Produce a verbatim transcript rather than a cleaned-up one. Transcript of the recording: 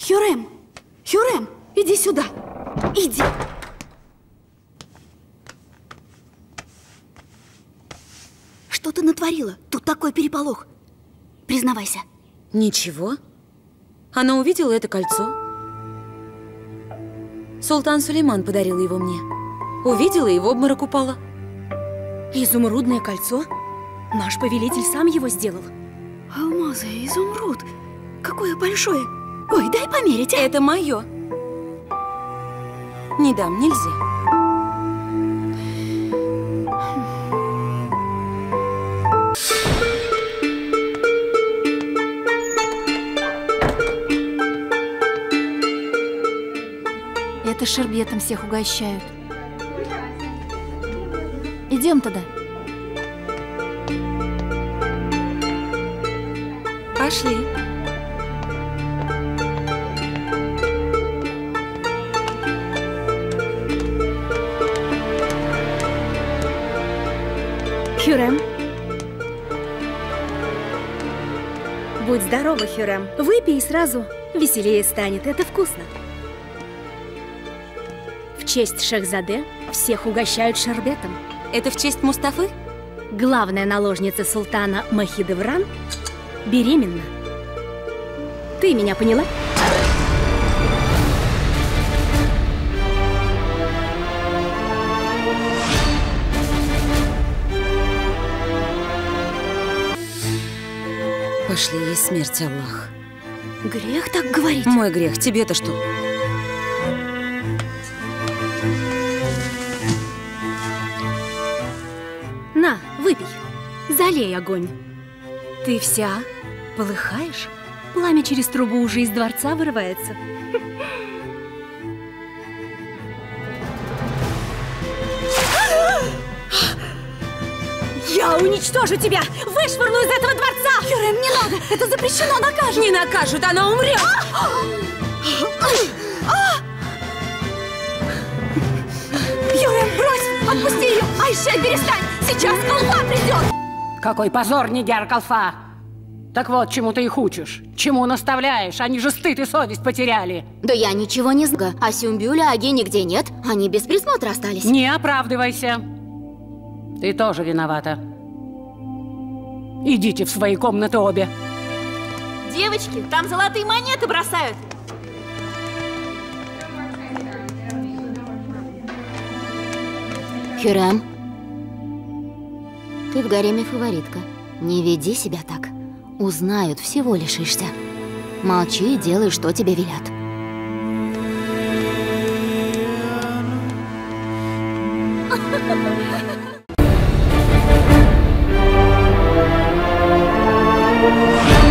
Хюррем! Хюррем! Иди сюда! Иди! Что ты натворила? Тут такой переполох. Признавайся. Ничего. Она увидела это кольцо. Султан Сулейман подарил его мне. Увидела и в обморок упала. Изумрудное кольцо? Наш повелитель сам его сделал. Алмазы, изумруд. Какое большое. Ой, дай померить, а? Это мое. Не дам, нельзя. Это шербетом всех угощают. Идем туда. Пошли. Хюррем. Будь здорова, Хюррем. Выпей и сразу веселее станет. Это вкусно. В честь Шахзаде всех угощают шербетом. Это в честь Мустафы? Главная наложница султана Махидевран беременна. Ты меня поняла? Пошли, есть смерть, Аллах. Грех так говорить. Мой грех, тебе-то что? На, выпей. Залей огонь. Ты вся полыхаешь? Пламя через трубу уже из дворца вырывается. Я уничтожу тебя! Вышвырну из этого дворца! Хюррем, не надо! Это запрещено, накажут! Не накажут, она умрет! Хюррем, брось! Отпусти ее! Айше, перестань! Сейчас Калфа придет! Какой позор, Нигер Калфа! Так вот, чему ты их учишь? Чему наставляешь? Они же стыд и совесть потеряли. Да я ничего не знаю. А Сюмбюля, Аги нигде нет. Они без присмотра остались. Не оправдывайся. Ты тоже виновата. Идите в свои комнаты обе. Девочки, там золотые монеты бросают. Хюррем, ты в гареме фаворитка. Не веди себя так. Узнают, всего лишишься. Молчи и делай, что тебе велят. Ha